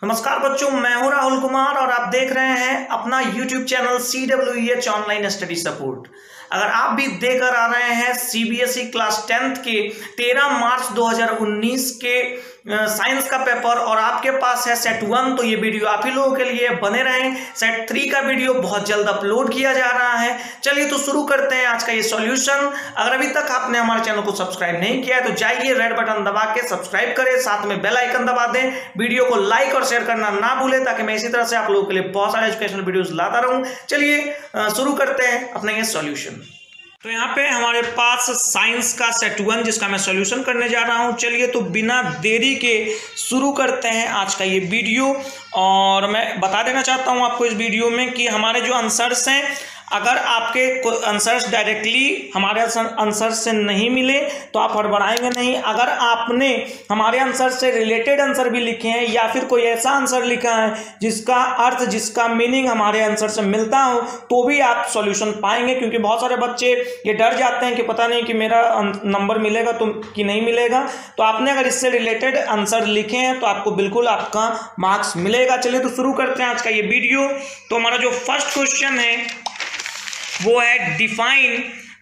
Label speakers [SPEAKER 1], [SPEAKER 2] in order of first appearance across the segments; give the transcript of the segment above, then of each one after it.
[SPEAKER 1] नमस्कार बच्चों, मैं हूं राहुल कुमार और आप देख रहे हैं अपना YouTube channel CWEH online study support. अगर आप भी देकर आ रहे हैं CBSE क्लास 10th के 13 मार्च 2019 के साइंस का पेपर और आपके पास है सेट 1, तो ये वीडियो आप ही लोगों के लिए बने रहें। सेट 3 का वीडियो बहुत जल्द अपलोड किया जा रहा है। चलिए तो शुरू करते हैं आज का ये सॉल्यूशन। अगर अभी तक आपने हमारे चैनल को सब्सक्राइब नहीं किया है तो जाइए रेड बटन दबा के सब्सक्राइब करें, साथ में बेल आइकन दबा दें। वीडियो को लाइक और शेयर करना ना भूलें ताकि मैं इसी तरह से आप लोगों के लिए बहुत सारे एजुकेशनल वीडियोस लाता रहूं। चलिए शुरू करते हैं अपना ये सॉल्यूशन। तो यहाँ पे हमारे पास साइंस का सेट 1 जिसका मैं सॉल्यूशन करने जा रहा हूँ। चलिए तो बिना देरी के शुरू करते हैं आज का ये वीडियो। और मैं बता देना चाहता हूँ आपको इस वीडियो में कि हमारे जो आंसर्स हैं, अगर आपके आंसर्स डायरेक्टली हमारे आंसर से नहीं मिले तो आप हड़बड़ाएंगे नहीं। अगर आपने हमारे आंसर से रिलेटेड आंसर भी लिखे हैं या फिर कोई ऐसा आंसर लिखा है जिसका अर्थ, जिसका मीनिंग हमारे आंसर से मिलता हो, तो भी आप सॉल्यूशन पाएंगे। क्योंकि बहुत सारे बच्चे ये डर जाते हैं कि पता नहीं कि मेरा नंबर मिलेगा तो कि नहीं मिलेगा। तो आपने अगर इससे रिलेटेड आंसर लिखे हैं तो आपको बिल्कुल आपका मार्क्स मिलेगा। चलिए तो शुरू करते हैं आज का ये वीडियो। तो हमारा जो फर्स्ट क्वेश्चन है वो है define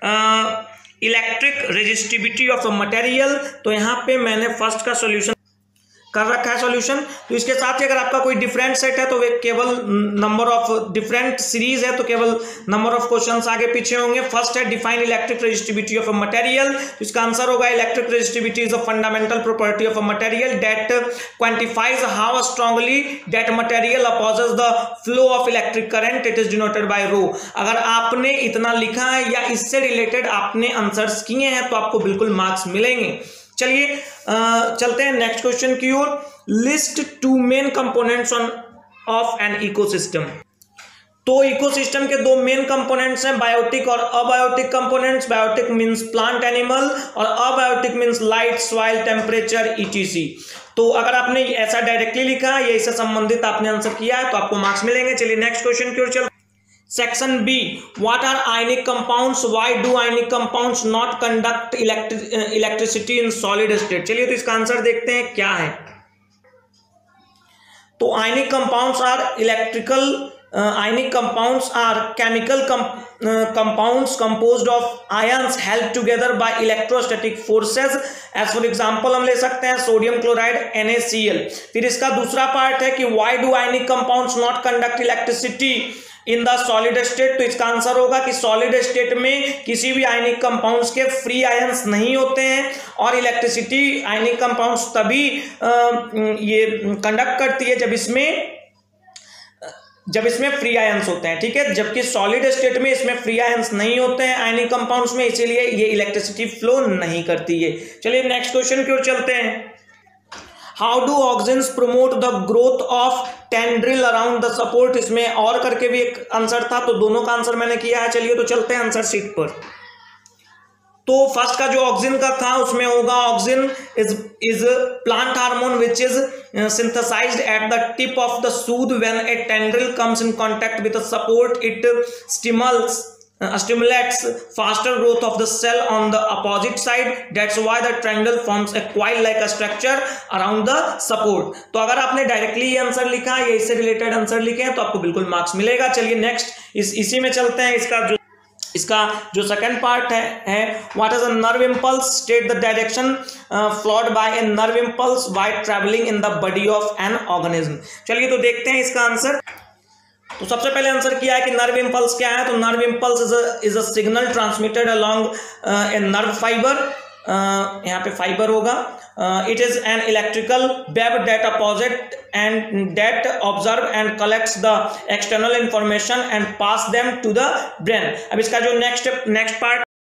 [SPEAKER 1] electric resistivity of a material. तो यहाँ पे मैंने फर्स्ट का सॉल्यूशन कर रखा है सॉल्यूशन। तो इसके साथ ही अगर आपका कोई डिफरेंट सेट है तो वे केवल नंबर ऑफ डिफरेंट सीरीज है तो केवल नंबर ऑफ क्वेश्चंस आगे पीछे होंगे। फर्स्ट है define electric resistivity of a material. तो इसका आंसर होगा electric resistivity is a fundamental property of a material that quantifies how strongly that material opposes the flow of electric current. It is denoted by rho. अगर आपने इतना लिखा है या इससे रिलेटेड आपने आंसर्स किए हैं तो आपको बिल्कुल मार्क्स मिलेंगे। चलिए चलते हैं नेक्स्ट क्वेश्चन की ओर। List 2 main components of an ecosystem. तो इकोसिस्टम के 2 मेन कंपोनेंट्स हैं, बायोटिक और abiotic components. Biotic means plant animal और abiotic means light, soil, temperature, etc। तो अगर आपने ऐसा डायरेक्टली लिखा है या इससे संबंधित आपने आंसर किया है तो आपको मार्क्स मिलेंगे। चलिए नेक्स्ट क्वेश्चन की ओर चलते हैं। Section B, what are ionic compounds? Why do ionic compounds not conduct electricity in solid state? चलिए तो इसका आंसर देखते हैं क्या है। तो ionic compounds are electrical, ionic compounds are chemical compounds composed of ions held together by electrostatic forces. As for example हम ले सकते हैं सोडियम क्लोराइड NaCl। फिर इसका दूसरा पार्ट है कि why do ionic compounds not conduct electricity in the solid state. तो इसका आंसर होगा कि सॉलिड स्टेट में किसी भी आयनिक कंपाउंड्स के फ्री आयंस नहीं होते हैं और इलेक्ट्रिसिटी आयनिक कंपाउंड्स तभी ये कंडक्ट करती है जब इसमें फ्री आयंस होते हैं, ठीक है। जबकि सॉलिड स्टेट में इसमें फ्री आयंस नहीं होते हैं आयनिक कंपाउंड्स में, इसीलिए ये इलेक्ट्रिसिटी फ्लो नहीं करती है। चलिए नेक्स्ट क्वेश्चन की ओर चलते हैं। How do auxins promote the growth of tendril around the support. इसमें और करके भी एक आंसर था तो दोनों का आंसर मैंने किया है। चलिए तो चलते हैं आंसर शीट पर। तो फर्स्ट का जो ऑक्सीजन का था उसमें होगा auxin is plant hormone which is synthesized at the tip of the shoot when a tendril comes in contact with a support. It stimulates faster growth of the cell on the opposite side. That's why the tendril forms a coil like a structure around the support. तो अगर आपने directly ये answer लिखा है या इससे related answer लिखे हैं तो आपको बिल्कुल मार्क्स मिलेगा। चलिए नेक्स्ट इसी में चलते हैं। इसका जो सेकंड पार्ट है what is a nerve impulse. State the direction flowed by a nerve impulse by travelling in the body of an organism. चलिए तो देखते हैं इसका आंसर। तो सबसे पहले आंसर किया है कि नर्व इंपल्स क्या है। तो nerve impulse is a signal transmitted along a nerve fibre. यहाँ पे फाइबर होगा। It is an electrical wave that opposite and that observe and collects the external information and pass them to the brain. अब इसका जो next part